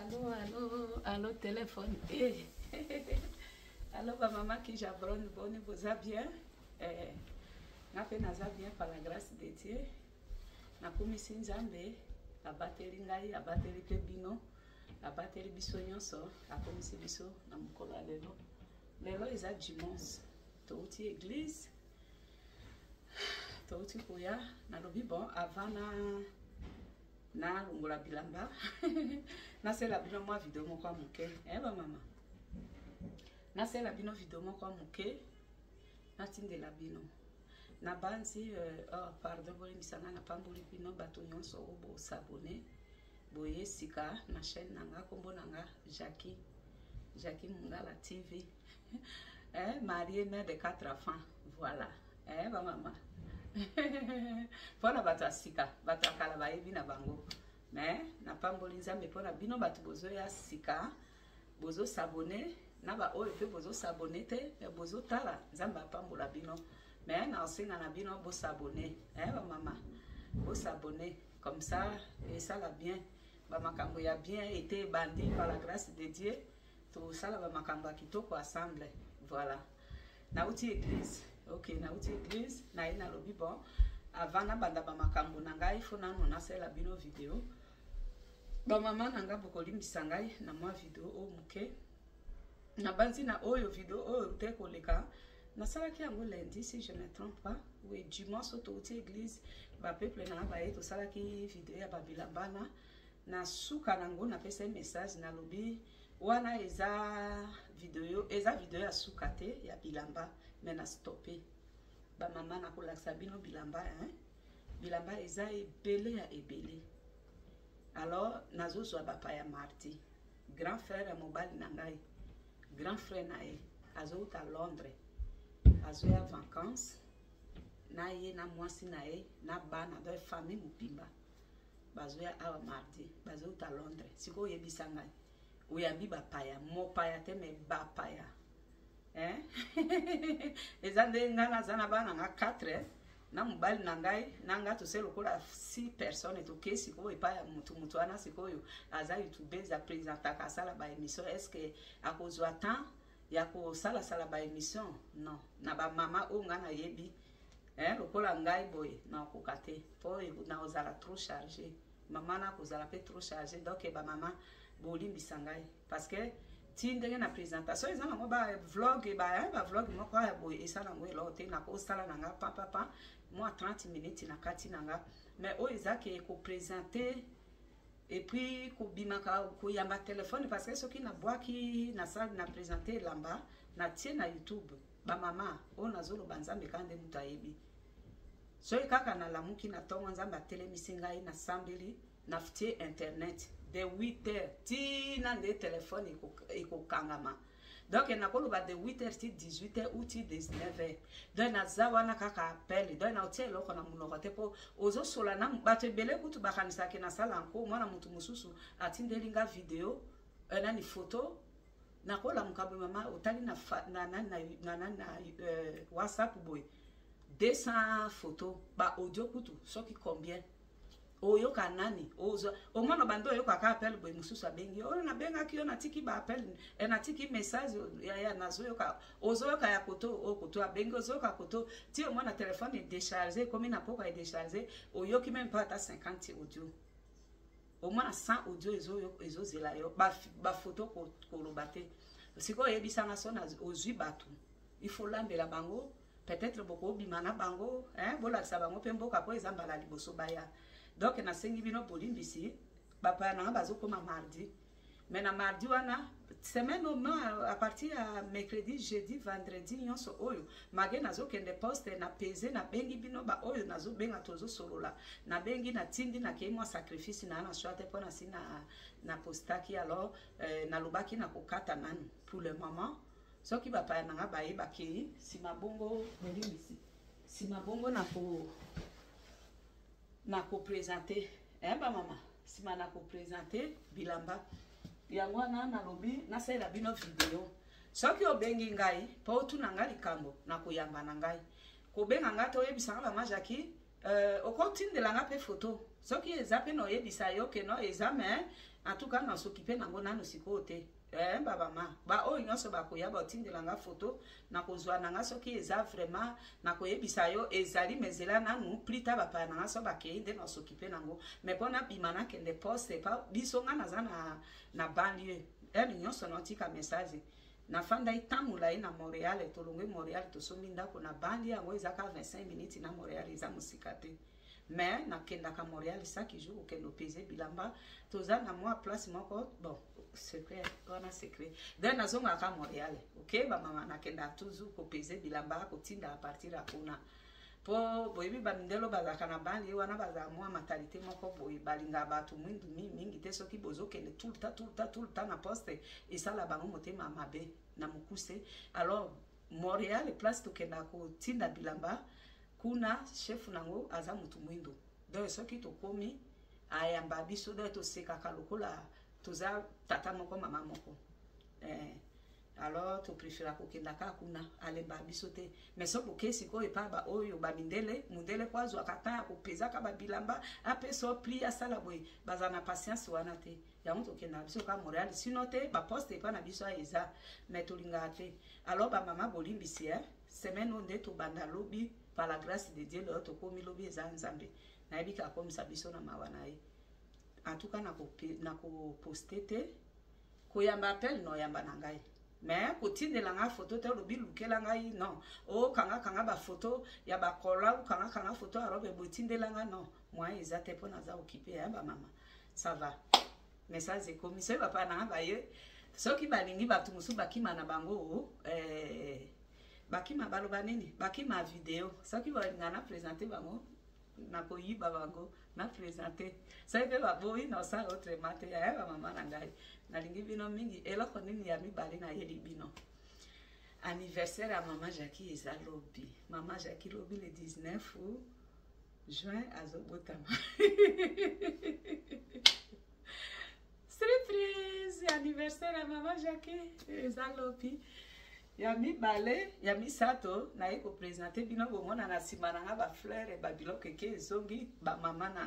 Allô, téléphone. Allô, ma maman qui j'abonne, bonne, vous a bien. Naza bien par la grâce de Dieu. Na komisi nzambe, abateli ngai, abateli pe bino, abateli biso nyonso, akomisi biso na mukolo lelo. Lelo eza dimanche, touti église, touti koya, na lobi bon, avant na longola bilamba, na se la bino mwa video moko muke, ba mama. Na se la bino video moko muke, na tinde la bino. Na banzi, pardon, boli misanga na pamboli bino bato nyonso obo s'abonner, boye sika na chaîne nanga kombo nanga Jackie Mungala TV. Mariée, mère de 4 enfants, voilà. Ba mama. Pona bato sika, bato kala ba yebi na bango. Mais na pamboli nzambe pona bino bato bozo ya sika, bozo s'abonner, na ba oyo pe bozo s'abonner te, bozo tala nzamba pambola bino. Mais na osinga na bino bo s'abonner, ba mama. Bo s'abonner comme ça et ça la bien. Ba makambo ya bien été bandi par la grâce de Dieu. Tout ça la ba makambo kitoko ensemble. Voilà. Na uti église. OK, na uti église, na ina lobi bon. Avant na banda ba makambo na ngai fo na no na sela bino vidéo. Ba mama nanga bokoli misangai na mwa vidéo o muke. Na banzi na oyo vidéo oyo te koleka. Na sala ki yango lundi si je ne me trompe pas. Oui, dimanche au uti église, ba peuple na ba eto sala ki vidéo ya babilambana. Na suka nango na pesa message na lobi wana eza vidéo ya sukate ya bilamba mais na stopper. Ba mama na kolaksa bino bilamba bilamba eza ebele ya ebele. Alors nazo ba pa ya mardi. Grand frère ya mobali na ngai. Grand frère na ye azo ta Londres. Azo ya vacances. Na ye na mwasi na ye na bana do famille mupimba. Bazo ya awa mardi. Bazo ta Londres. Siko yebisa ngai. Uyambi ba paya, mo paya te me ba paya. Ezande ngana zana bana nga 4 na mobali na ngai nanga to se lokola 6 personnes to kesi ko epaya mutu ana sikoyo aza youtube za présenter ka sala ba émission est-ce que akozwa temps ya ko sala ba émission non na ba mama o ngana yebi lokola ngai boy na kokate po na ozala trop chargé mama na kozala pe trop chargé donc ba mama boli bisangai parce que tindenge na présentation ils ont ba vlog ba vlog moko ya boy esala ngo elote na ko sala nanga papa moi 30 minutes na kati nanga mais o ezake ko présenter et puis ko bimaka ko yamba téléphone parce que soki na boaki na salle na présenter lamba na tie na YouTube ba mama o nazolo banzambe kande mutayebi so kaka na lamuki na tongo nzamba telemisinga na sambeli na ftie internet de 8h tina de téléphone iko kangama donc na koloba de 8h ti 18h ou ti 19h donc na zawana kaka appel donc na otie loko na munoko te po ozo sola na bato ebele kutu bakanisa ke na sala nko mwana mutu mususu atindelinga video nani photo na kola mukabo mama otali na WhatsApp boy 200 photos ba audio kutu soki combien oyo kanani ozo omwana bando oyo kaka appel boy mususu abengi o na benga kiyo na tiki ba appel na tiki message ya nazo ka ozo ka ya koto o koto abengi ozo ka koto ti omwana téléphone est déchargé comme na poka est déchargé oyo ki même pas ata 50 audio omwana 100 audio ezo zela yo ba photo ko lobate siko yebisanga sona ozwi batu il faut lambela bango peut-être boko bimana bango bola sa bango pembo ka ko ezambala liboso baya. Donc na sengi bino bolimbisi bapa na bazo koma mardi mais na mardi wana semaine au moins à partir à mercredi jeudi vendredi nyonso oyo mage nazo kende poste na peze na bengi bino ba oyo nazo benga tozo solola na bengi na tindi na ke moi sacrifice na swate pona sina na postaki alors na lobaki na kokata nanu pour le moment soki bapa na ba yeba ke si mabongo bolimbisi si mabongo na ko présenter ba mama sima na ko présenter bilamba ya mwana na lobi na sala bino video soki obengi ngai po tu na ngali kambo na koyamba na ngai ko benga ngato yebisanga ba Jackie okotindela nga pe photo soki eza pe no yebisa yo ke no eza mais en tout cas na s'occuper nango nanu sikote ba mama ba o nyonso ba koya ba tindela nga photo na kozwa nanga soki eza vraiment na koyebisa yo ezali mezela nanu plita ba pa nanga so ba keinde na s'occuper nango mais pona bimana kende poste pa biso nga naza na banlieue nyonso no tika message na fanda itamula na Montréal tolongwe Montréal to somi ndako na banlieue yango ezaka 25 minutes na Montréal eza musikate mais na kenda ka Montréal chaque jour kendo peser bilamba toza na moi place moko bon secret wana secret then nazonga ka Montréal ok ba mama na kenda toujours ko peser bilamba ko tinda à partir à kuna po boyebi ba mindelo bazaka na banlieue wana baza moi matalité moko boye balinga batu mwindu mingi te soki bozo kende tout le temps na poste et ça la bango motema mabe na mukuse alors Montréal place to kenda ko tinda bilamba kuna chef nango aza mutu mwindo donc soki to komi ayamba biso do to seka kalokola toza tata moko mama moko alors to préfère ko kenda ka kuna alemba biso te mais so ko kesi ko epa ba oyo ba mundele kwazo akata ko peza ka ba bilamba apeso pli asala boy bazana patience wana te ya mutu kenda biso ka Montréal sinon te ba poste epa na biso eza mais to linga te alors ba mama bolimbisi semaine onde to banda lobi par la grâce de Dieu l'autre comme lobi eza nzambe na ebika comme ça biso na mawana ye en tout cas na ko poster te ko yamba appel no yamba na ngai mais ko tindela nga photo te lobi lukela ngai non o kanga ba photo ya ba kola ou kanga photo arobe botindela nga non moi eza te pona za occupé ba mama ça va message e commission papa na ba ye soki balingi batu musu bakima na bango bakima baloba nini bakima video soki balinga na présenter bango na koyiba bango na présenter ça fait ba boyi na ça autre matin ya ba mama na ngai na lingi bino mingi eloko nini ya mibali na yeli bino anniversaire à maman Jackie eza lobi maman Jackie lobi le 19 juin azobotama surprise anniversaire à maman Jackie eza lobi ya mibale ya misato na eko présenter bino bomona na simana nga ba fleur ba biloko ke zongi ba mama na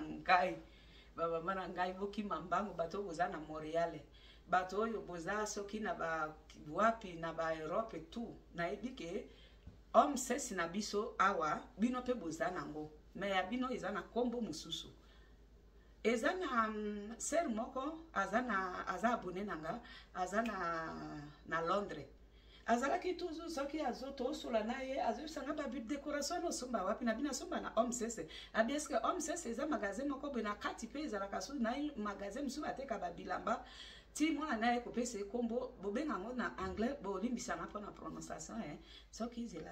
ngai boki mambango bato boza na Montréal bato oyo boza soki na ba wapi na ba Europe tout na ebike homme sesi na biso awa bino pe boza nango mais ya bino eza na kombo mususu eza na ser moko aza abonné nanga aza na Londres azalaki toujours soki azoto osola na ye azosanga ba décoration no somba wapi na bina somba na homme sese abies que homme sese eza magasin moko be na kati pe eza la kaso na magasin musu bateka ba bilamba ti mwana na ye ko pese kombo bobenga ngo na anglais bo limbisa na pona prononciation soki zela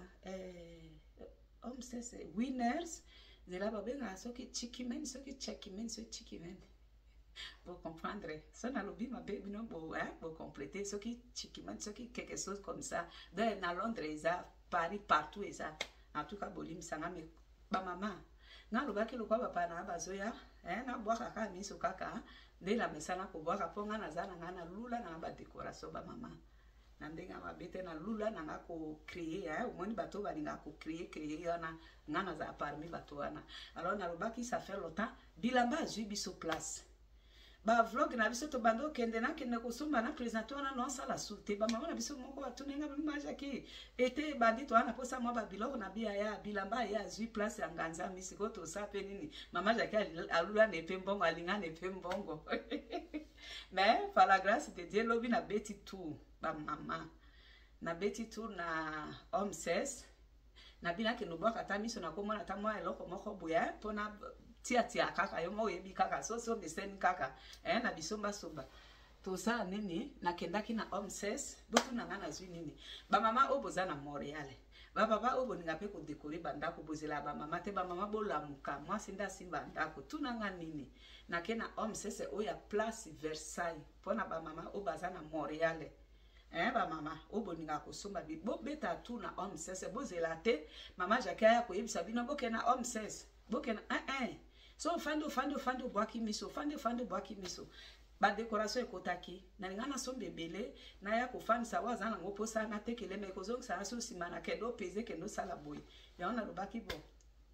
homme sese winners zela bobenga soki chikimen soki chikimen so chikimen pour comprendre ça na lobi ma baby non pour compléter ce qui chikiman ce qui quelque chose comme ça dans Londres ça Paris partout et ça en tout cas bolim sanga me ba mama na lobaki lokwa papa na bazoya na bwaka ka miso kaka de la mesana ko bwaka ponga na zana ngana lula na ba décoration ba mama na ndenga mabete na lula na ngako créer omoni bato balinga ko créer yana ngana za parmi bato wana alors na lobaki ça fait longtemps bilamba azui biso place ba vlog na biso to bando kende ko somba na présenter na non sala soute ba mama na biso moko batunenga ba Jackie ete bandi to ana posa mwa ba biloko na bia ya bilamba ya azui place ya nganza misiko to sa pe nini mama Jackie alula ne pe mbongo alinga ne pe mbongo mais par la grâce de Dieu lobi na beti tout ba mama na beti tout na homme 16 na bina ke no bwa kata miso na komona ta mwa eloko moko boya pona tia kaka yo mo yebi kaka so besen kaka na bisomba somba to sa nini na kendaki na homme 16 botu na ngana zwi nini ba mama oboza na Montréal ba papa oboninga pe ko décorer bandako bozela ba mama te ba mama bolamuka moi sinda simba ndako tuna ngana nini na kena homme 16 oya place Versailles pona ba mama obaza na Montréal ba mama oboninga ko somba bi bo beta tu na homme 16 bozela te mama Jackie ya ko yebisa bino bokena homme 16 bokena so fando bwaki miso fando bwaki miso ba décoration ekotaki na ngana sombe bele na ya ko fani sawa zana ngo posa na tekele me kozong sa so simana kendo peze kendo sala boy ya ona lobaki bo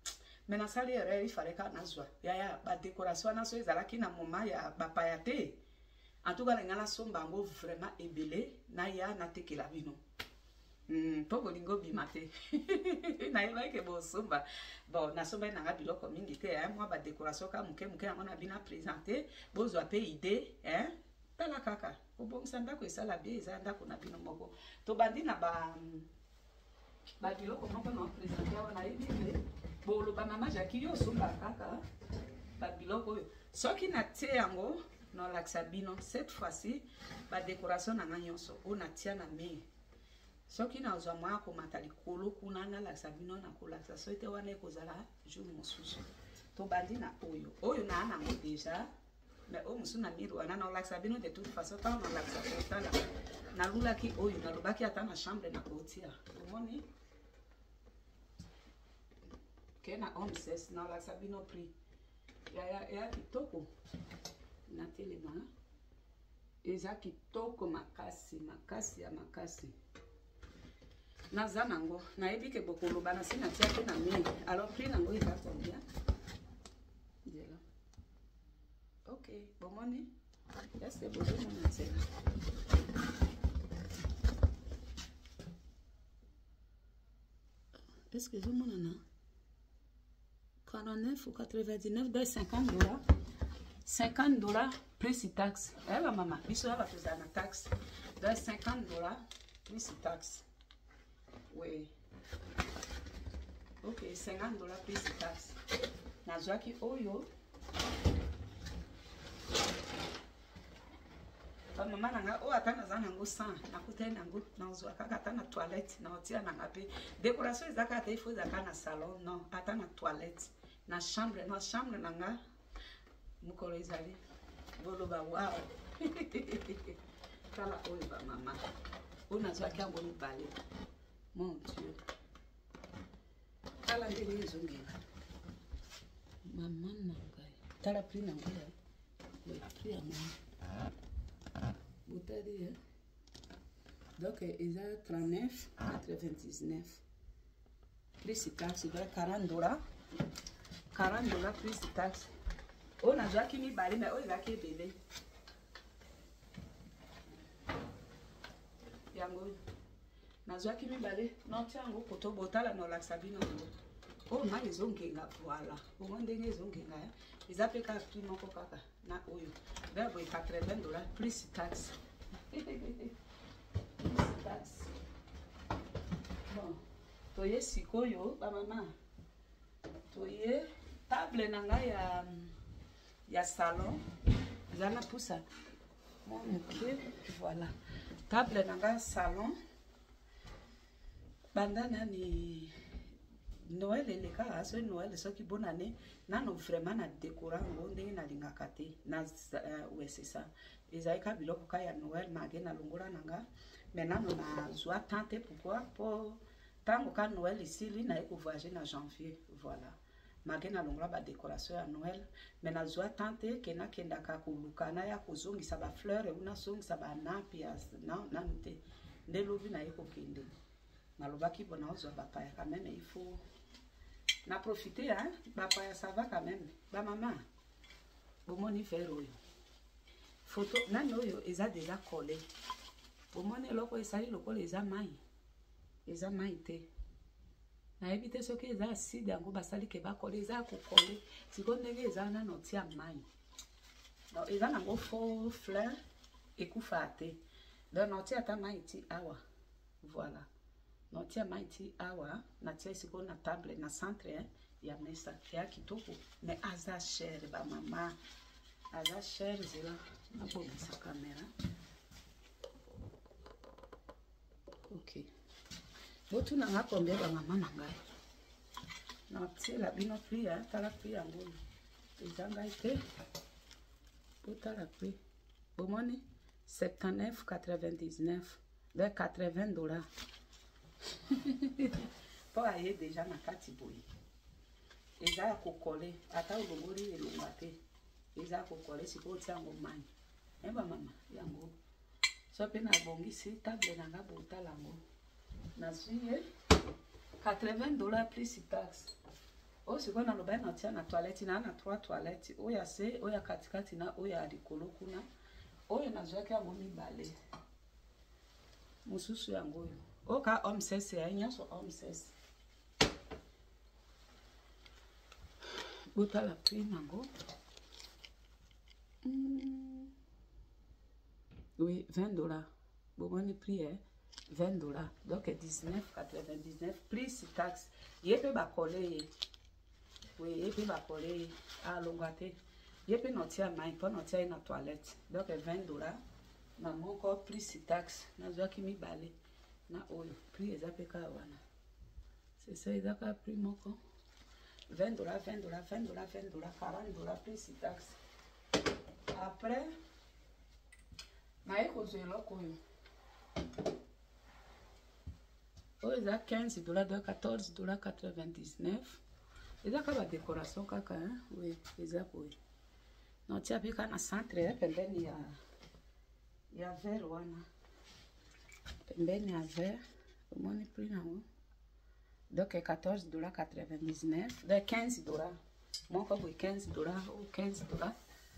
mais na sali erreur il fallait ka nazwa ya ba décoration na so ezalaki na moment ya ba payate en tout cas les ngala sombango vraiment ebelé na ya na tekela bino po bolingo bimate na yeba ke bo somba bon na somba na biloko mingi te moi ba décoration ka muke yango na bina présenter bozwa pe idée tala kaka obongisa ndako esala bien eza ndako na bino moko to bandi na ba biloko moko na présenter wana yebi bolo ba mama Jackie yo somba kaka ba biloko oyo soki na tie yango na laksa bino cette fois-ci ba décoration na nyonso o na tia na me soki na ozwa mwa komata likolo kuna na laksa bino na kolaksa so ete wana ekozala jour mosusu to bandi na oyo na nango déjà mais o musu na miru wana na laksa bino de toute façon tant na laksa totala na lulaki oyo na lobaki ata na chambre na kotia omoni ke na omses na laksa bino prix ya kitoko na telema eza kitoko makasi makasi ya makasi naza nango nayebi ke bokoloba na sina tia pe na mie alors prix nango eza combien dela ok bomoni est-ce que bozomona nzela est-ce que ezomonana 49 ou 99 de $50 $50 plus taxe ba mama biso ya bato za na taxe de $50 plus taxe oui ok $50 plus taxe nazwaki oyo ba mama nanga o ata naza nango 100 nakuta nango nazwa kaka ata na toilette na otia nanga pe décoration ezaka ata ifo ezaka na salon non ata na toilette na chambre nanga mukolo ezali boloba wow kala oyo ba mama o nazwaki yango mibale mon dieu kala ndenge ezongela mama nangai tala prix nango ya prix yango botali donc eza 39,99 plus taxe de $40 plus taxe on a déjà qui mibale mais on a qui bébé yango nazwa ki mibale no tiango poto botala no laksa bino o ma ezongenga voilà o ndenge ezongenga eza pe ka prix moko kaka na oyo verbo $80 plus taxe taxe bon toye sikoyo ba mama toye table nanga ya salon zana pusa mon pied voilà table nanga salon bandana ni Noël eleka aso Noël soki bonne année nano vraiment na décorant ndenge na lingaka te na ouais c'est ça ezaika biloko ka ya Noël mage na longola nanga mais nano na zwa tante pourquoi pour tango ka Noël ici li na eko voyager na janvier voilà mage na longola ba décoration ya Noël mais na zwa tante kena kenda ka kulukana ya kozongisa ba fleur e una songisa ba napi ya na nte ndelobi na eko kende malobaki bona ozwa bapaya quand même il faut na profiter hein bapaya ça va quand même ba maman bomoni faire oyo photo nani oyo eza déjà collé bomoni loko esali lokola eza mai te na ebite soki eza acide yango basali ke ba collé eza ko collé siko ndenge eza na notia mai donc eza nango faux fleur ekufa te donc notia ta mai ti awa voilà notia maiti awa natia siko na table na centre ya mesa ya kitoko mais aza cher ba mama aza cher zela na bonisa camera ok botu na nga combien ba mama na ngai na tie la bino prix ya tala prix yango ezanga ite botala prix bomoni 79,99 de $80 pour aller déjà na kati boyi eza ko coller ata ulongori elonga te eza ko coller siko tiango mani ba mama yango so pe na bongisi table na nga botala ngo na suye $80 plus taxe o sikoyo naloba na tia na toilette na 3 toilettes oyo ya se oyo ya katikati na oyo ya likolo kuna oyo nazwaki yango mibale mosusu yango oyo oka homme sese ya nyonso homme sese botala prix nango oui $20 bomoni prix hein 20 $, donc 19,99 plus taxe ye pe bakole ye oui ye pe bakole ye alonga te ye pe notia mai mpo notia ye na toilette donc $20 na moko plus taxe nazwaki mibale na oyo prix eza pe kaka wana c'est ça eza kaka prix moko $20, $20, $20, $20, $40 plus taxe après naye kozwa eloko oyo oyo eza $15 donc $14,99 eza kaka badécoration kaka oui eza boye notia pe kaka na centre pembeni ya vert wana pembeni ya vert omoni prix nango donc $14,99 donc $15 moko boye $15 ou $15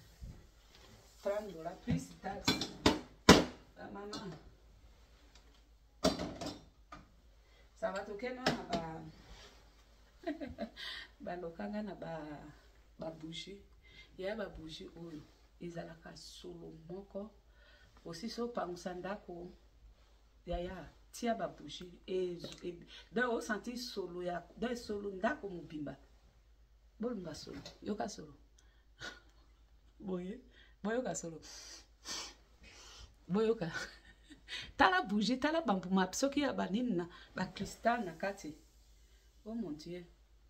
$30 plus taxe la maman ça va toquer na ba balokanga na ba bougie ya ba bougie oyo ezalaka solo moko aussi so pangusa ndako ya tia ba bougie donc o senti solo ya donc solo ndako mobimba bolunga solo yoka solo boyoka solo boyoka tala bougie tala bambuma soki ya banini na ba cristal na kati oh mon dieu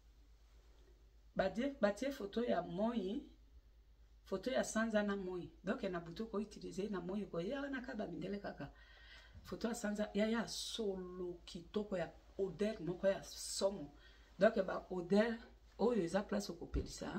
batie photo ya moi photo ya sanza na moi donc na butu ko utiliser na moi ko ya na ka ba mindele kaka photo ya sanza ya solo kitoko ya odeur moko ya somo donc ba odeur oyo eza place ko pelisa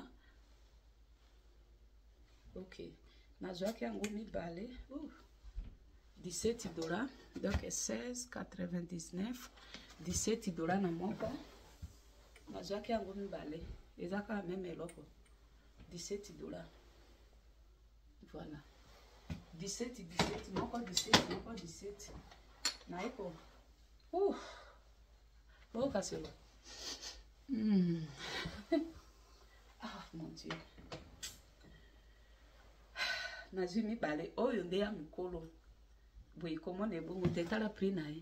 ok nazwaki yango mibale $17 donc $16,99 $17 na moko nazwaki yango mibale eza kaka meme eloko $17 voilà 17 moko 17 moko 17 naiko boka selo ah mon dieu nazwi mibale oyo nde ya mikolo boye komona ebongo te tala prix na ye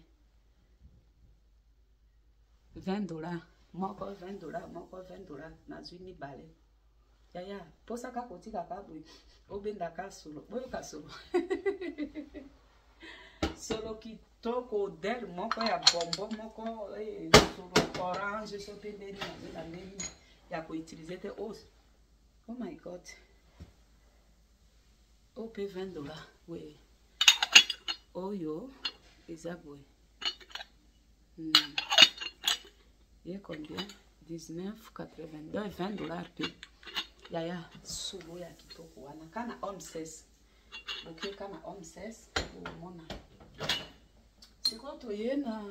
$20 moko $20 moko $20 nazwi mibale yaya posa kaka kotika kaka boye obendaka solo boyoka solo solo kitoko odeur moko ya bonbon moko solo orange so pembeni na ndeni ya koutilize te oh my god au pe $20 oui oyo eza boye ye combien 19,82 $20 pe yaya solo ya kitoko wana kana homme 16 boke kana homme 16 omona sikoyo toye na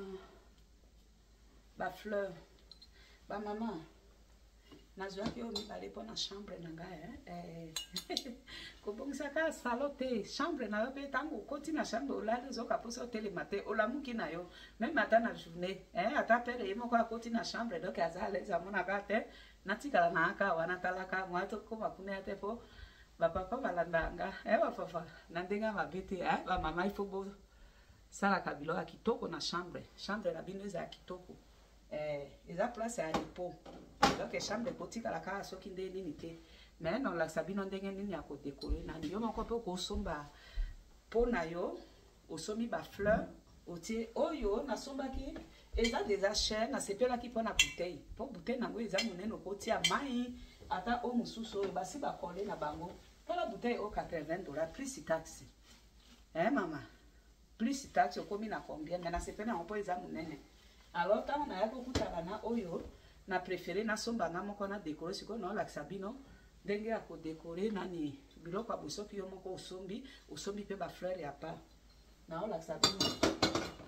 ba fleur ba mama nazwaki oyo mibale mpo na chambre na ngai kobongisaka salo te chambre na yo mpe ntango okoti na chambre olali ozoka mposa otelema te olamuki na yo meme ata na journée ata pere ye moko akoti na chambre donc aza alese amonaka te natikala na aka wana talaka mwa tokoma kuna ya te mpo bapapa balandanga bapapa na ndenge ya mabe te bamama ifo bosalaka biloko ya kitoko na chambre na bino eza ya kitoko eza place ya repos donc chambre kotikala kaka soki nde nini te mais nolakisa bino ndenge nini ya kodekore nani yo moko mpe okosomba mpo na yo osombi bafleur otie oyo nasombaki eza deja cher nasepelaki mpo na bouteille mpo bouteille nango eza monene okotia mai ata o mosusu oyo basi bakole na bango mpona bouteille o $80 plus taxe mama plus taxe okomi na combien mais nasepeli yango mpo eza monene alors ntango nayaki okutana na oyo na préféré nasomba nga moko na décoré sikoyo naolakisa bino ndenge ya kodekore nani biloko ya boye soki yo moko osombi mpe bafleur ya part naolakisa bino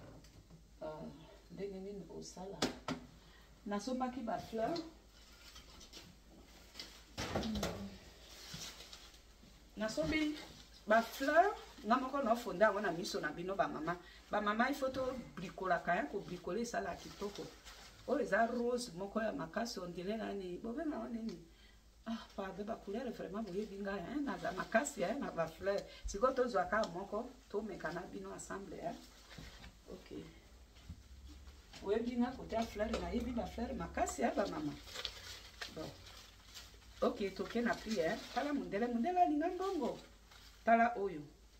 ndenge nini osala nasombaki bafleur Nasobi ba fleur nga moko no fonda wana miso na bino ba mama il faut to bricoler kaya ko bricoler ça la kitoko o eza rose moko ya makasi on dirait nani bobe na nini pa be ba couleur vraiment boye binga na za makasi na ba fleur siko to zwa ka moko to mekana bino ensemble OK we binga côté fleur na yebi ba fleur makasi ba mama bon OK toke na prière tala mundele linga ndongo tala oyo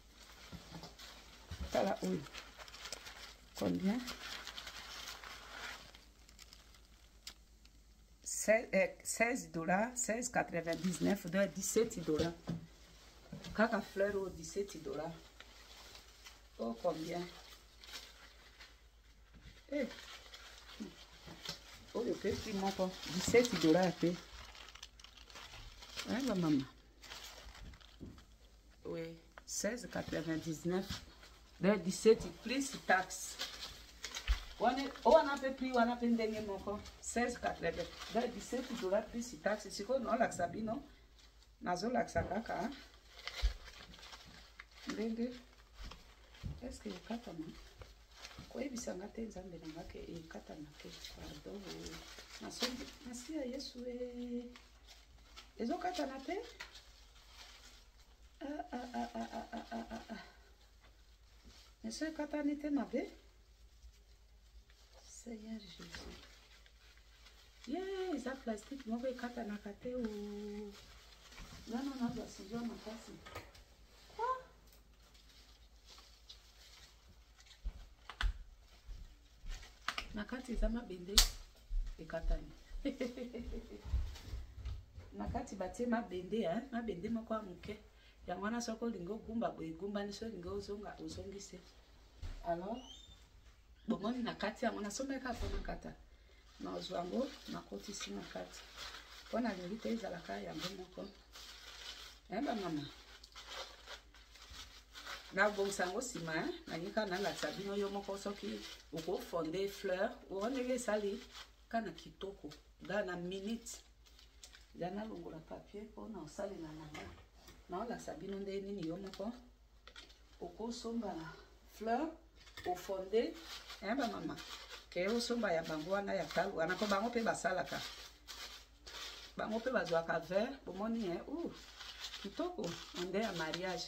combien 16 dollars 16,99 de 17 dollars kaka fleur au 17 dollars oh combien oh le prix mon 17 dollars pe la maman oui 16,99 de 17 plus taxe on a fait prix on a fait ndenge moko 16,99 de 17 dollars plus taxe siko no la sabino nazo la kaka ndenge est-ce que katama kwa bisanga te nzambe nangake katana ke pardon nasombi nasi ya Yesu ezo katana te Monsieur Katanite Mabe Seigneur Jésus. Yeah, ça plastique, moi vais katana kate ou non, bah c'est déjà ma place. Quoi? Nakati za mabende e katani. Nakati batie mabende mabende moko amuke. Yango wana soko lingo gumba boye gumba niso lingo uzonga uzongise. Alors bomoni nakati yango nasomeka pona kata. Na ozwango nakotisi nakati. Pona lingite ezalaka yango moko. Ba mama. Na bonsango sima na yika na la sabino yo moko soki uko fonder fleur onege sali kana kitoko dans minute. Jana longola papier pona osali na nana. Na la sabino nde nini yo moko oko somba fleur au fondé ba mama ke o somba ya bango wana ya talu ana ko bango pe basalaka bango pe bazwaka verre bomoni kitoko onde ya mariage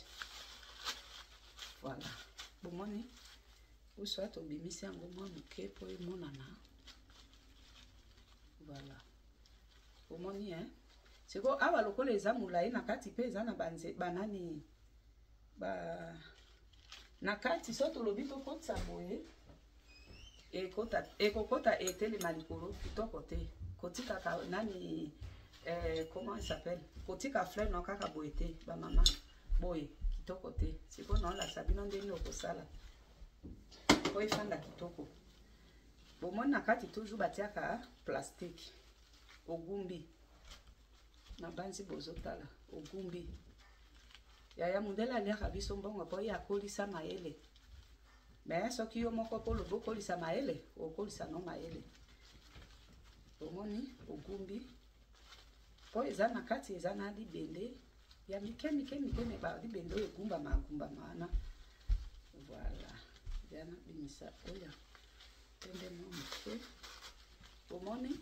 voilà bomoni ou soit obimisi yango mwa moke po emonana voilà bomoni siko awa lokola eza mulai na kati pe eza na banani na kati soto lobi to kotsa boye ekokota etele malikolo kitoko te kotika ka nani comment il s'appelle kotika fleur no kaka boye te ba mama boye kitoko te siko na la sabino ndeni okosala po efanda kitoko bomoni na kati toujours batiaka plastique ogumbi na banzi bozotala ogumbi ya mundela aliaka biso mbongo po ya kolisa maele mais soki yo moko po lobo kolisa maele okolisa no maele omoni ogumbi po eza na kati eza na libende ya mike me ba libende egumba mana voilà yana bimisa oya tende no mike omoni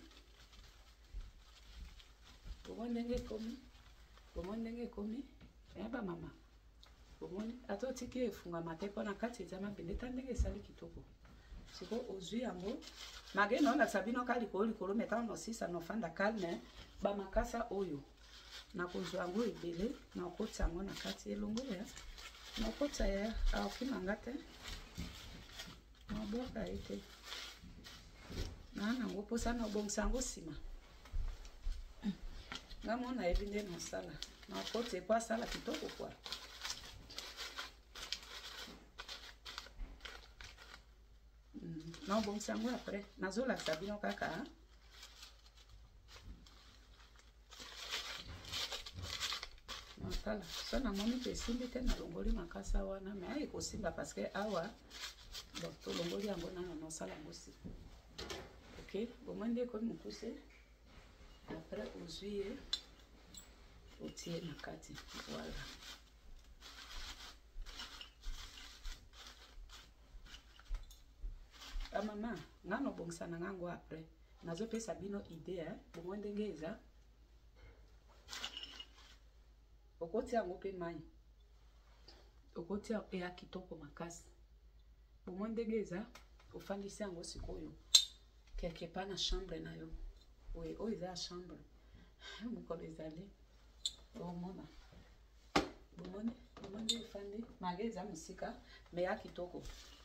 ndenge komi ba mama bomoni atotiki efunga mate pona kati za mabende tandenge esali kitoko siko ozwi yango mageno na sabino kali ko likolo meta no sisa no fanda calme ba makasa oyo na kozwa yango ebele na kotsa yango na kati elongo ya na kotsa ya akimanga te na boka ete na ngo posa na bongsango sima ngamona ebinde no sala na kote kwa sala kitoko kwa na bon sango après nazola sabino kaka natala so na moni pe simbi te na longoli makasa wana mais ay ko simba parce que awa bon to longoli yango na no sala ngosi OK bomande ko mukuse après ozuye otie na kati. Voilà. Maman, ngano bongisa na ngango après. Nazo pesa bino idée bongo ndenge eza. Okoti yango pe mai. Okoti ya kitoko makasi. Bongo ndenge eza ofandisi yango sikoyo. Quelque part na chambre na yo. Oui, o eza chambre. Mukolo ezali. Omona. Bongo ndenge fandi mage eza musika me ya kitoko.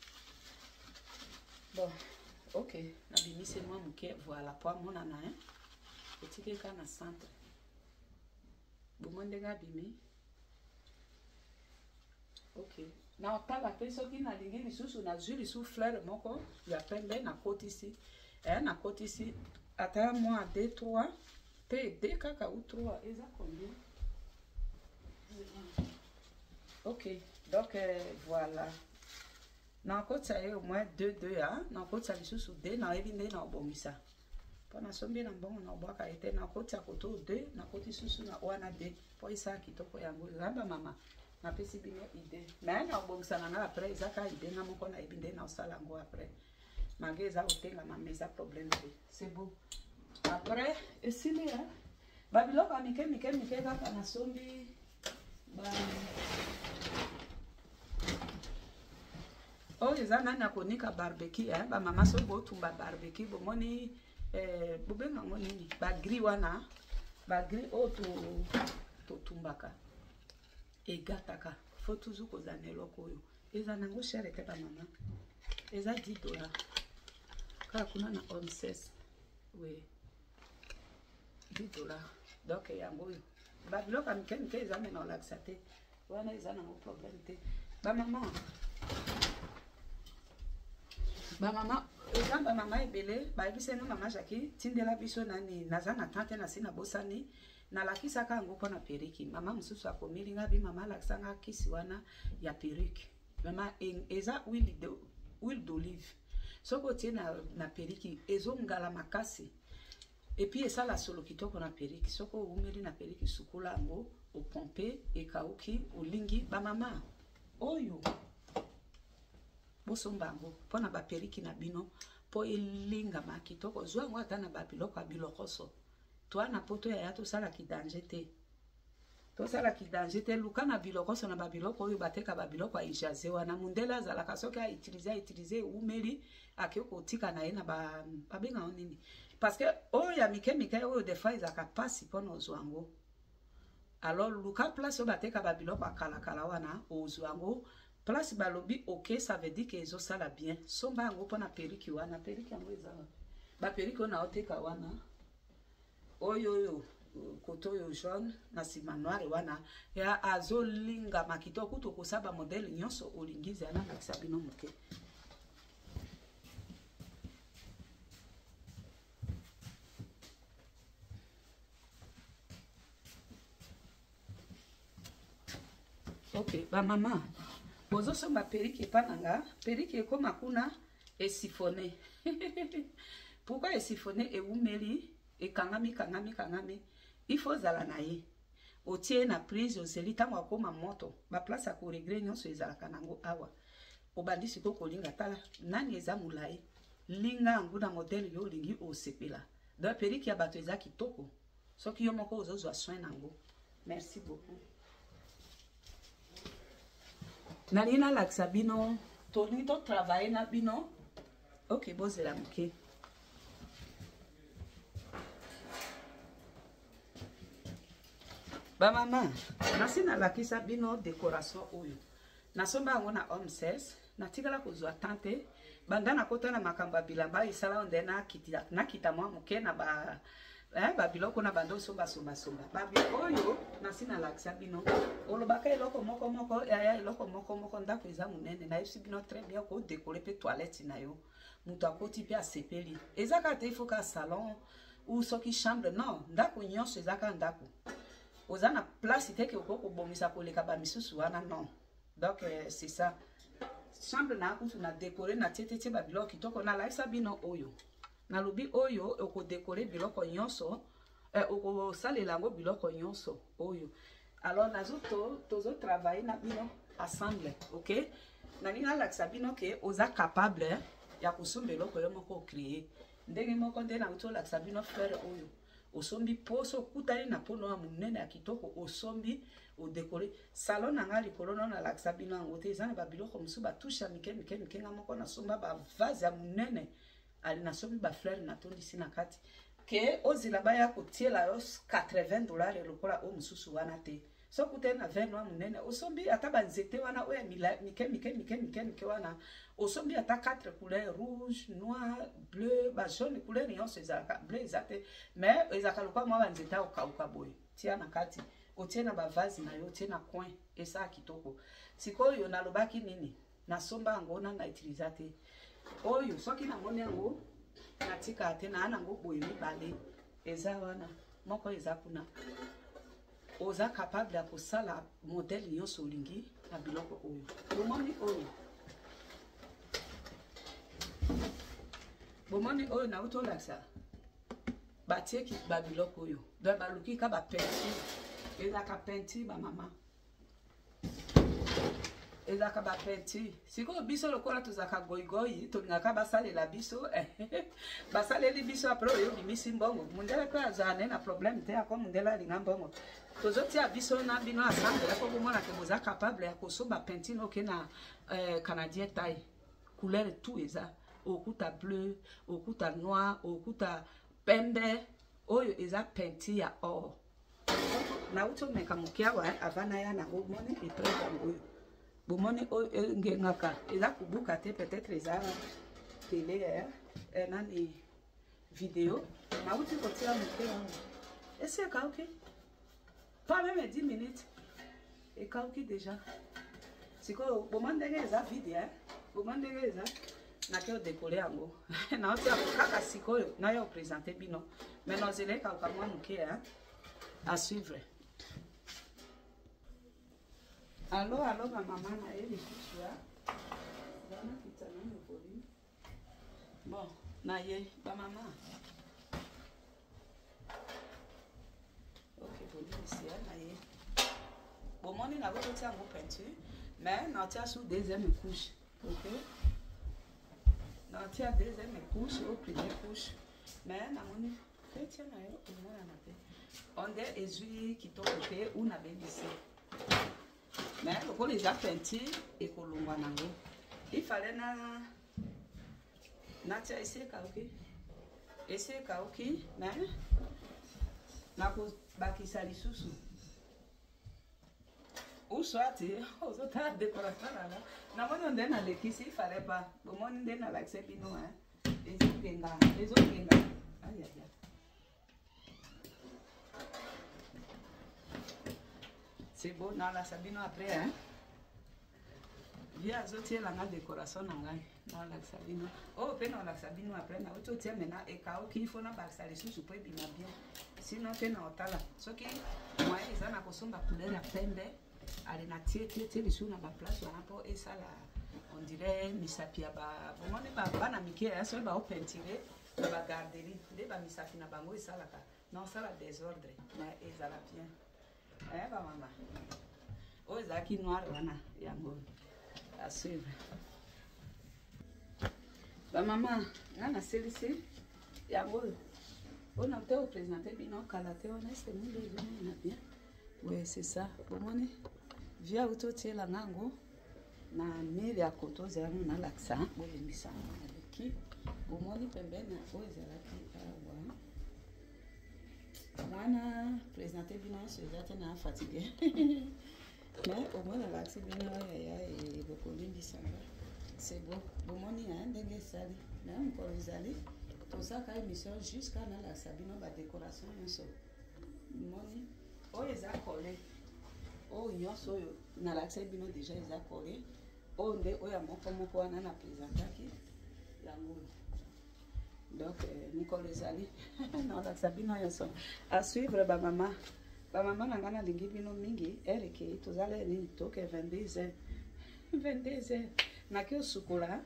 Bon, ok, na bimise moi muke, voilà, pour mon ana, petit que na centre. Bon, ndenge bimi. Ok. Na otala pe soki na lingi lisusu na jus lisusu fleur moko ya pembe na côte ici. Na côte ici, ata moi 2 3 pe 2 kaka ou 3 eza combien? Ok, donc voilà. Na kota au moins 2 hein na kota lisusu 2 na ebinde na obomisa pona sombi na mbongo na obwaka ete na kota koto 2 na koti susu na wana 2 po isa kitoko yango ramba mama na pesi bino ide na na obomisa na après ezaka ide na moko na ebinde na osala ngo après mageza otenga ma mesa problème c'est beau après esili hein babiloko mike kaka na sombi ba oh eza nani akonika barbecue ba mama so bo tumba barbecue bo moni bobenga nini ba gris wana ba gris o to tumbaka e gataka faut toujours kozana eloko oyo eza nango cher te ba mama eza $10 ka kuna na OMSS oui $10 donc yango oyo ba biloko mike eza mena olakisa te wana eza nango problème te ba mama ba mama ebele ba ebiseno mama Jackie tindela biso nani naza na tante na sina bosani na lakisa ka ngo pona periki mama mususu akomili ngabi mama laksanga kisi wana ya periki mama eza huile d'olive soko tie na periki ezo ngala makasi et puis esa la solo kitoko na periki soko umeli na periki sukula ngo o pompe e kauki olingi ba mama oyo bosombango pona ba periki na bino po elinga makitoko zwango ata na ba biloko bilokoso toi na poto ya to sala ki danger te to sala ki danger te luka na bilokoso na ba biloko oyo bateka ba biloko ijaze wana mundela zala kasoka utiliser umeli akiko tika na ye na ba benga nini parce que oyo ya mike oyo des fois izaka pasi pona ozwango alors luka place bateka ba biloko akala wana ozwango place balobi ok ça veut dire que ezo sala bien somba yango pona periki wana periki yango eza ba periki na oteka wana oyo koto yo jaune na sima noire wana ya azolinga makitoko to kosaba modèle nyonso olingiza na sabino moke ok ba mama bozo somba periki pananga periki ekoma kuna esifone pourquoi esifone e umeli e kangami il faut zala na ye otie na prise oseli tango akoma moto ba place ko regret nyonso ezala kanango awa obandisi ko kolinga tala nani eza mulai linga nguna modèle yo lingi osepela do periki ya bato eza kitoko soki yo moko ozozwa soin nango merci beaucoup Nalina laksa bino toni to travailler na bino ok bozela muke ba mama nasina lakisa bino décoration oyo nasomba yango na OMSS natikala kozwa tante banda na kota na makamba bilamba isala onde na kita mwa muke na ba biloko na bando somba babi oyo nasina lakisa bino olobaka eloko moko ya eloko moko ndako eza munene na yesi bino très bien ko décorer pe toilette na yo muto akoti pe asepeli ezaka te faut ka salon ou soki chambre non ndako nyonso ezaka ndako oza na place te ke okoko bomisa koleka ba misusu wana non donc c'est ça chambre na kutu na décorer na tete ba biloko kitoko na lakisa bino oyo na lobi oyo oko décorer biloko nyonso okosalela yango biloko nyonso oyo. Alors nazo tozo travailler na bino ensemble, ok? Nalingi nalakisa bino ke oza capable ya kosomba eloko yo moko ocréer. Ndenge moko nde na utolakisa bino faire oyo. Osombi poso kutali na pono ya munene ya kitoko osombi odekore salon na nga likolo na lakisa bino yango te eza na babiloko mosusu batusha mike nga moko nasomba bavase ya munene ali nasombi bafleur natondisi na kati ke ozila baya kotiela yo $80 lokola o mosusu wana te soki te na vin noir munene osombi ata banzete wana oyo mike wana osombi ata 4 couleurs rouge noir bleu ba jaune couleur nyonso ezalaka bleu eza te mais ezalaka lokola mwa banzete okauka boye tia na kati otie na bavase na yo otie na coin esa kitoko sikoyo nalobaki nini nasomba yango na utiliza te oyo soki namoni yango natika te na nango boye mibale eza wana moko eza kuna oza capable ya kosala modèle nyonso olingi na biloko oyo bomoni oyo na utolakisa batieki babiloko oyo donc baluki ka bapeinture ezaka peinture bamama ezaka bapeinture sikoyo biso lokola tozaka goigoi tolingaka basalela biso basaleli biso apres oyo bimisi mbongo mundele mpe azala na problème te ako mundele alinga mbongo tozotia biso na bino assemble po bomona ke boza capable ya kosomba peinture oke na canadien taille couleur tout eza okuta bleu okuta noir okuta pembe oyo eza peinture ya or na utomeka mukiawa avana ya na bomoni epreuve oyo bomoni oyo ngengaka eza kubuka te peut-être eza télé nani vidéo na uti kotia mukiawa ese kauki pas même 10 minutes et kauki déjà siko bomoni ndenge eza vide bomoni ndenge eza na ke décoller yango na uti kaka sikoyo na yo présenter bino mais nozele kauka mwa mukiawa à suivre. Allô, ma maman, elle est bon, naïe, ma maman. Ok, bon, ici, naïe. Bon, moi, on a votre peinture, mais on tient sous deuxième couche. Ok? On tient deuxième couche ou première couche. Mais on a tiens, on a ezui kitoko ou na bebisi. Mais le les a peinture et kolongwa nango. Il fallait na tia essayer kauki. Essayer kauki, mais na ko bakisa lisusu. Ou soit aux autres décorateurs là. Na moni ndé na lekisi il fallait pas. Bon moni ndé na l'accepter bino Les autres genga. Aïe aïe. C'est beau, non, la Sabino après, hein. Viens zotier la décoration nangai, non la Sabino. Oh, puis non la Sabino après, na auto tiens maintenant et kao qui faut na baksa les sous pour bien bien. Sinon tu na otala. Ce qui moi ils en a kosomba couleur ya pembe, allez na tie les sous na ba place wana po et ça là on dirait misapia ba bon on est pas na miké hein, ça ba peinturer, ba garderie, de ba misapi na bango et ça là. Non, ça la désordre, mais ils a la bien. Ba mama o ezaki noir wana yango à suivre ba mama ngana selisi yango on a peut présenter bino kalate on est monde na bien ouais c'est ça bomoni via autotiela ngango na mire ya kotoza yango na l'accent bolemisa avec bomoni pembeni o ezalaki awa Wana présenter bien ce que tu as fatigué. Mais au moins la vaccine bien et beaucoup de c'est beau. Bon moni hein dengue sali. Mais encore les aller. Tout ça quand émission jusqu'à la sabino ba décoration so. Moni o eza collé. O nyonso na la sabino déjà eza collé. O nde o ya moko wana na présentaki. Yango. Donc, nous les allons. Non, la Sabino Yosson. À suivre, ba maman. Ba maman n'a pas de bino mingi. Elle qui est tous allés ni toke 22 heures. 22 heures. Na ke sukola.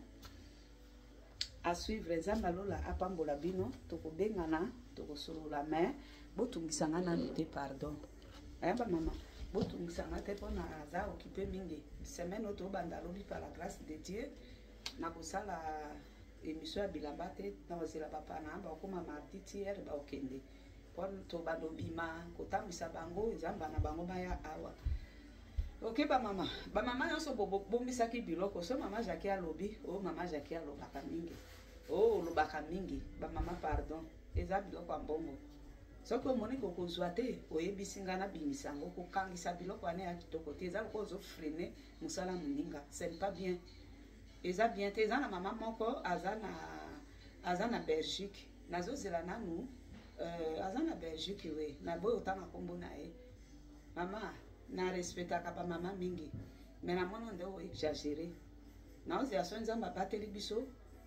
À suivre, zambalola apambola bino. Toko bengana. Toko solo la main. botungisa nga nanu te pardon ayamba mama botungisa nga te mpona aza occupé mingi semaine oyo tobanda alobi par la grâce de Dieu nakosala émission ya bilamba te nakozela bapana bakoma mardi tiere baokende mpo tobanda obima kotambwisa bango ezamba na bango baya awa ok bamama nyonso bomisaki biloko so mama Jackie alobi o mama Jackie alobaka mingi o olobaka mingi bamama pardon eza biloko ya mbongo soki omoni kokozwa te oyebisi nga na bimisa yango kokangisa biloko wana ya kitoko te eza loko ozofrene mosala moninga c'est pas bien eza bien te eza na mama moko aza na Belgique nazozela nanu aza na Belgique we na boyo otanga kombo na ye mama na respectaka bamama mingi me na mono nde oexagere naozela so nzambe abateli biso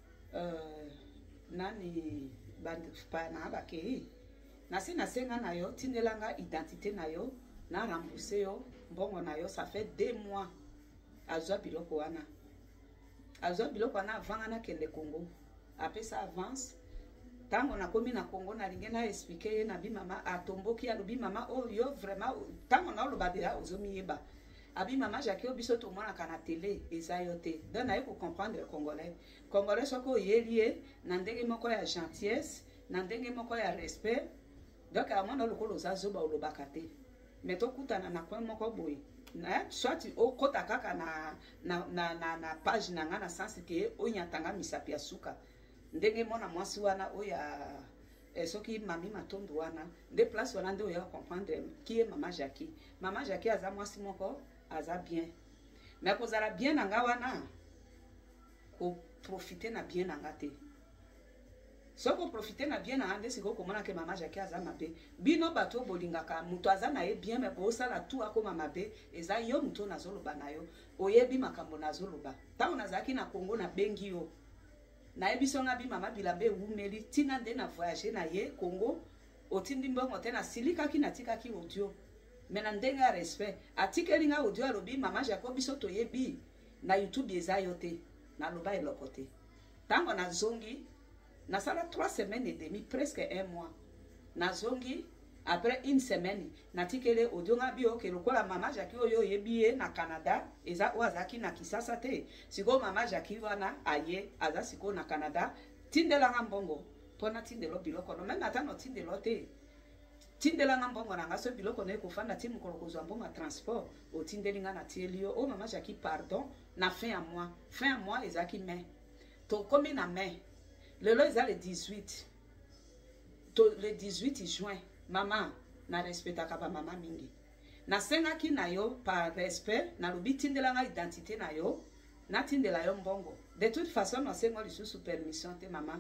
nani bana bakei nasi nasenga na yo tindelanga identité na yo na rembourse yo mbongo na yo ça fait 2 mois azwa biloko wana avanga na kende Congo apesa avance tango nakomi na Congo nalingi na expliquer ye na bimama atomboki alobi mama oyo vraiment tango na oloba deja ozomiyeba abi mama Jackie obiso tomonaka na télé eza yo te donc naye comprendre congolais soko oyeli ye na ndenge moko ya gentillesse na ndenge moko ya respect donc amona lokolo oza zoba olobaka te mais tokutana na coin moko boye soit okota kaka na page na nga na sens ke onyatanga misapi ya suka ndenge mona mwasi wana oya soki mami matondo wana nde place wana nde oya comprendre qui est mama Jackie aza mwasi moko aza bien mais kozala bien na nga wana ko profiter na bien na nga te soko profiter na bien na nga nde siko komona ke mama Jackie aza mabe bino bato bolingaka muto aza na ye bien mais bosala tout akoma mabe eza yo muto nazoloba na yo oyebi makambo nazoloba tango nazalaki na Congo na bengi yo nayebi songa bi mama Bilambe ewumeli tina nde na voyager na ye Congo otindi mbongo te nasilikaki natikaki audio mais na ndenge ya respect atikeli nga audio alobi mama Jackie biso toyebi na YouTube eza yo te naloba eloko te tango nazongi nasala 3 semaines et demie presque 1 mois nazongi après 1 semaine natikele audio nga bio ke lokola mama Jackie oyo yebi na Canada eza oazaki na Kisasa te siko mama Jackie wana aye aza siko na Canada tindela nga mbongo pona tindelo biloko no même atano tindelo te tindela nga mbongo na ngaso biloko na ekofanda ti mukolo kozwa mbongo transport o tindeli nga na tielio o mama Jackie pardon na fin ya mois ezaki mai to komi na mai lelo eza le 18 le 18 juin mama na respectaka ba mama mingi na sengaki na yo par respect na lobi tindela nga identité na yo na tindela yo mbongo de toute façon na sengo lisusu permission te mama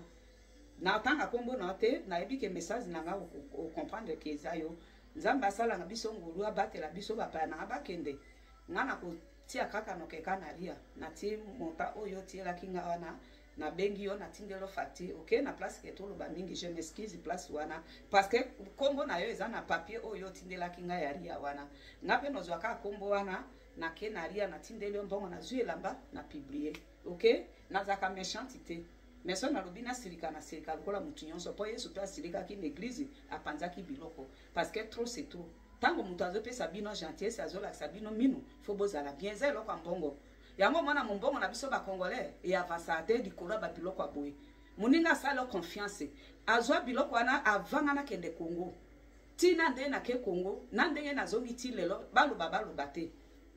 na tanga kombo na te na yebi ke message na nga o comprendre ke eza yo nzamba sala nga biso ngulu abatela biso bapa na bakende ngana ko tia kaka no keka na ria na ti monta oyo tiela kinga wana na bengi yo na tindelo fati ok na place ke tolo ba mingi je m'excuse place wana parce que kombo na yo eza na papier oyo tindela kinga ya ria wana ngape no zwaka kombo wana na ke na ria na tindelo mbongo na zuelamba na publier ok na zaka méchantité mais so na lobina silika na silika lokola mutu nyonso po yesu pe asilika ki l'église apanzaki biloko parce que trop c'est trop tango mutu azopesa bino gentillesse azolakisa bino mino fo bozala bien eza eloko ya mbongo yango mwana mombongo na biso ba congolais e avasa te likolo ba biloko aboye muninga asala confiance azwa biloko wana avanga na kende Congo tina nde na ke Congo na ndenge nazongi ti lelo baloba te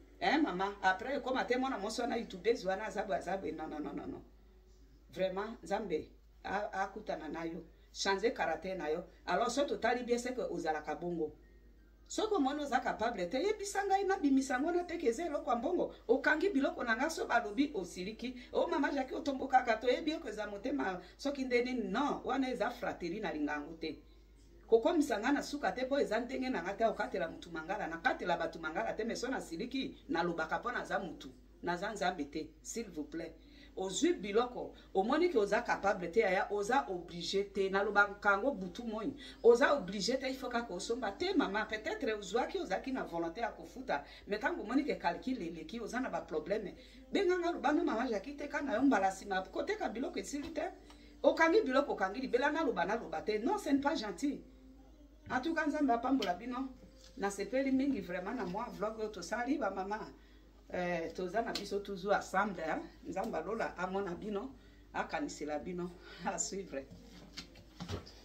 mama après comme ate mwana moso na YouTube zwana azabu non vraiment Nzambe akutana nayo changer caractère nayo alors so totali bien c'est que ozala kabongo soko mono za capable te yebisanga ina bimisango na tekeze eloko mbongo okangi biloko na ngaso balobi osiliki o mama Jackie otomboka kato yebi ko za motema soki ndeni non wana eza frateri na lingango te koko misanga na suka te po eza ndenge na ngata okatela mutu mangala na katela batu mangala te meso na siliki na lobaka po na za mutu na za Nzambe te s'il vous plaît ozwi biloko omoni ke oza capable te ya oza obligé te na loba kango butu moi oza obligé te ifoka ko somba te mama peut-être ozwaki ozaki na volonté ya kofuta mais tango omoni ke calcul eleki oza na ba problème benganga lobano mama Jackie te kana yo mbala sima côté ka biloko esili te okangi biloko okangi libela na loba te non c'est pas gentil En tout cas, nzambe apambola bino. Na sepeli mingi vraiment na moi vlog to sali ba mama. Toza na biso toujours ensemble. Nzambe alola amona bino, akanisela bino à suivre.